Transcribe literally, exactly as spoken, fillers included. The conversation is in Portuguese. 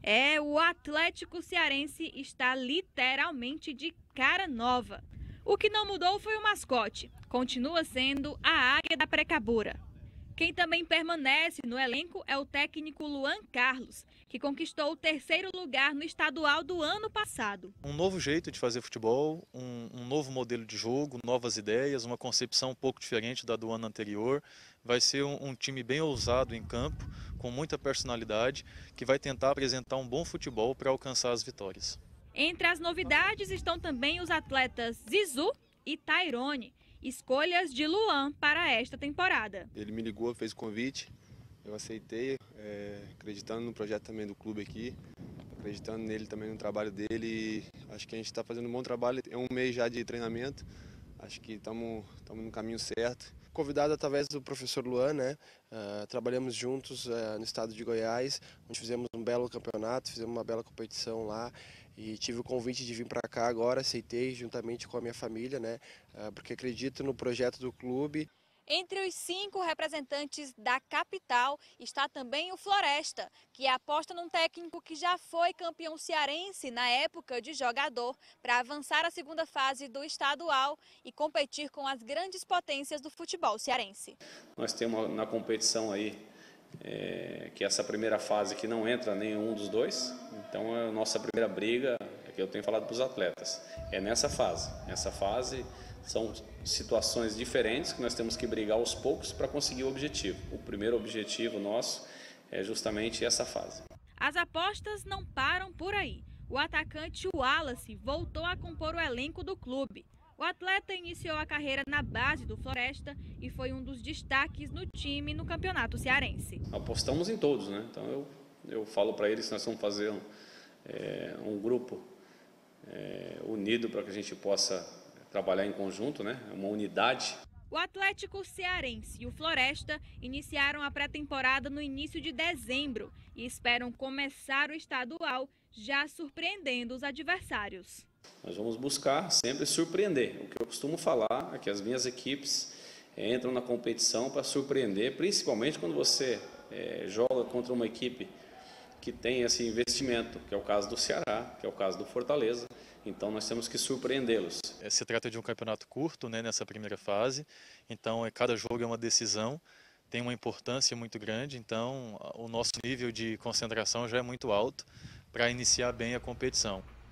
É, o Atlético Cearense está literalmente de cara nova. O que não mudou foi o mascote. Continua sendo a Águia da Precabura. Quem também permanece no elenco é o técnico Luan Carlos, que conquistou o terceiro lugar no estadual do ano passado. Um novo jeito de fazer futebol, um, um novo modelo de jogo, novas ideias, uma concepção um pouco diferente da do ano anterior. Vai ser um, um time bem ousado em campo, com muita personalidade, que vai tentar apresentar um bom futebol para alcançar as vitórias. Entre as novidades estão também os atletas Zizu e Tairone, escolhas de Luan para esta temporada. Ele me ligou, fez o convite, eu aceitei, é, acreditando no projeto também do clube aqui, acreditando nele também no trabalho dele. Acho que a gente está fazendo um bom trabalho, é um mês já de treinamento, acho que estamos no caminho certo. Convidado através do professor Luan, né? Uh, trabalhamos juntos uh, no estado de Goiás, onde fizemos um belo campeonato, fizemos uma bela competição lá e tive o convite de vir para cá agora, aceitei juntamente com a minha família, né? Uh, porque acredito no projeto do clube. Entre os cinco representantes da capital está também o Floresta, que aposta num técnico que já foi campeão cearense na época de jogador, para avançar a segunda fase do estadual e competir com as grandes potências do futebol cearense. Nós temos na competição aí, é, que essa primeira fase que não entra nenhum dos dois, então a nossa primeira briga, é que eu tenho falado para os atletas, é nessa fase, nessa fase... São situações diferentes que nós temos que brigar aos poucos para conseguir o objetivo. O primeiro objetivo nosso é justamente essa fase. As apostas não param por aí. O atacante Wallace voltou a compor o elenco do clube. O atleta iniciou a carreira na base do Floresta e foi um dos destaques no time no Campeonato Cearense. Apostamos em todos, né? Então eu, eu falo para eles que nós vamos fazer um, é, um grupo é, unido para que a gente possa trabalhar em conjunto, né? Uma unidade. O Atlético Cearense e o Floresta iniciaram a pré-temporada no início de dezembro e esperam começar o estadual já surpreendendo os adversários. Nós vamos buscar sempre surpreender. O que eu costumo falar é que as minhas equipes entram na competição para surpreender, principalmente quando você é, joga contra uma equipe que tem esse investimento, que é o caso do Ceará, que é o caso do Fortaleza. Então nós temos que surpreendê-los. Se trata de um campeonato curto, né, nessa primeira fase, então cada jogo é uma decisão, tem uma importância muito grande, então o nosso nível de concentração já é muito alto para iniciar bem a competição.